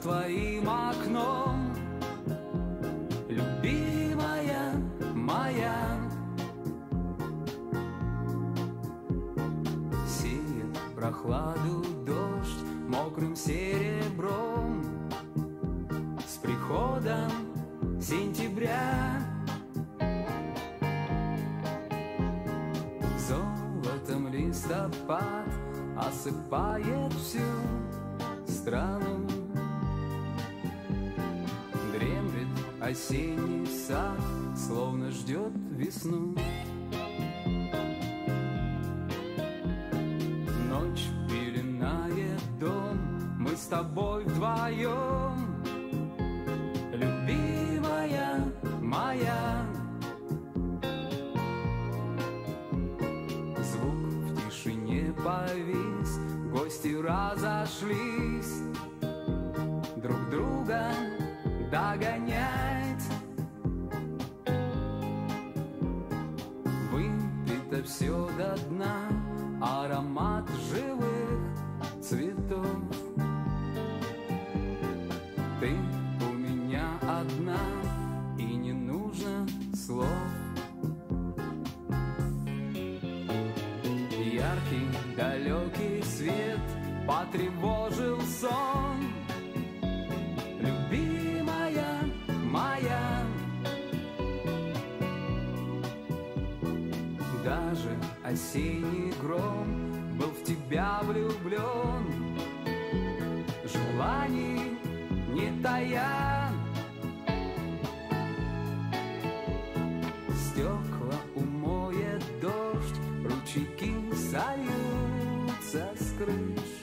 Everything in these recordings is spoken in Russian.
твоим окном, любимая моя. Сеет прохладу дождь мокрым серебром с приходом сентября. Золотом листопад осыпает всю страну. Дремлет осенний сад, словно ждет весну. Ночь пеленает дом, мы с тобой вдвоем, любимая моя. Звук в тишине повис, гости разошлись, друг друга догонять. Выпито все до дна, аромат живых цветов. Ты у меня одна, и не нужно слов. Яркий далекий свет потревожил сон, любимая моя. Даже осенний гром был в тебя влюблен, желаний не тая. Стекла умоет дождь, ручейки сольются с крыш.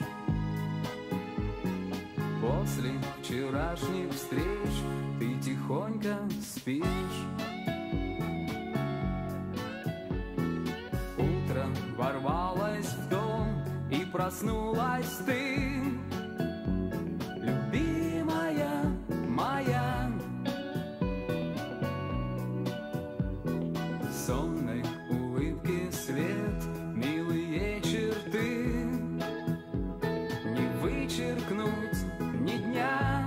После вчерашних встреч ты тихонько спишь. Утро ворвалось в дом, и проснулась ты, любимая моя. Сонной улыбки свет, милые черты, не вычеркнуть ни дня.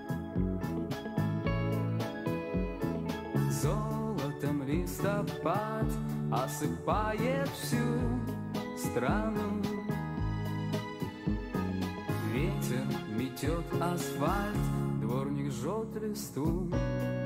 Золотом листопад осыпает всю страну. Ветер метет асфальт, дворник жжет листву.